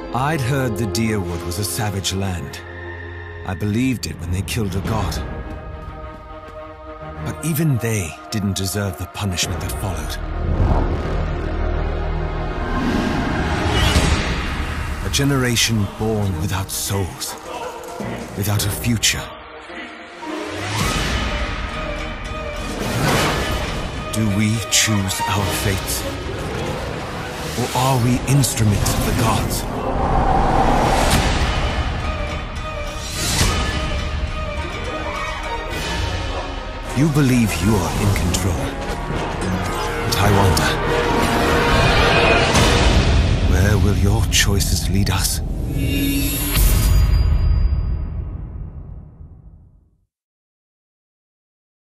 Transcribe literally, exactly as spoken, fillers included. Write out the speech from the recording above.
I'd heard the Deerwood was a savage land. I believed it when they killed a god. But even they didn't deserve the punishment that followed. A generation born without souls, without a future. Do we choose our fates? Or are we instruments of the gods? You believe you are in control. But I wonder, where will your choices lead us?